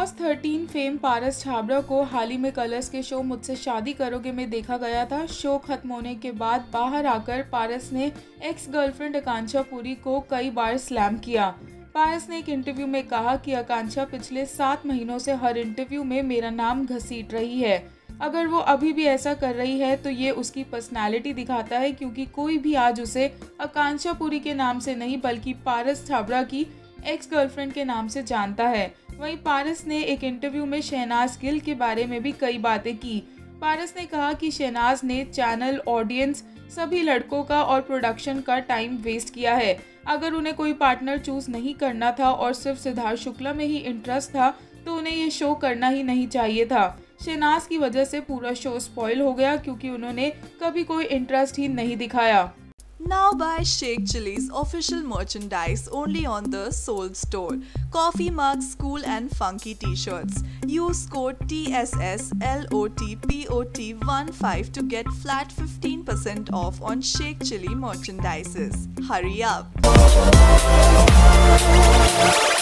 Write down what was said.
Boss 13 fame Paras Chhabra को हाल ही में colours के शो मुझसे शादी करोगे में देखा गया था। शो खत्म होने के बाद बाहर आकर पारस ने एक्स गर्लफ्रेंड आकांक्षा पुरी को कई बार स्लैम किया। पारस ने एक इंटरव्यू में कहा कि आकांक्षा पिछले 7 महीनों से हर इंटरव्यू में मेरा नाम घसीट रही है। अगर वो अभी भी ऐसा कर रही है तो ये उसकी पर्सनालिटी दिखाता है, क्योंकि कोई भी आज उसे आकांक्षा पुरी के नाम से नहीं बल्कि पारस छाबड़ा की एक्स गर्लफ्रेंड के नाम से जानता है। वहीं पारस ने एक इंटरव्यू में शहनाज गिल के बारे में भी कई बातें की। पारस ने कहा कि शहनाज ने चैनल, ऑडियंस, सभी लड़कों का और प्रोडक्शन का टाइम वेस्ट किया है। अगर उन्हें कोई पार्टनर चूज नहीं करना था और सिर्फ सिद्धार्थ शुक्ला में ही इंटरेस्ट था तो उन्हें ये शो करना ही नहीं चाहिए था। शहनाज की वजह से पूरा शो स्पॉइल हो गया क्योंकि उन्होंने कभी कोई इंटरेस्ट ही नहीं दिखाया। Now buy Sheikh Chili's official merchandise only on the Soul Store. Coffee mugs, cool and funky t-shirts. Use code TSSLOTPOT15 to get flat 15% off on Sheikh Chili merchandises. Hurry up!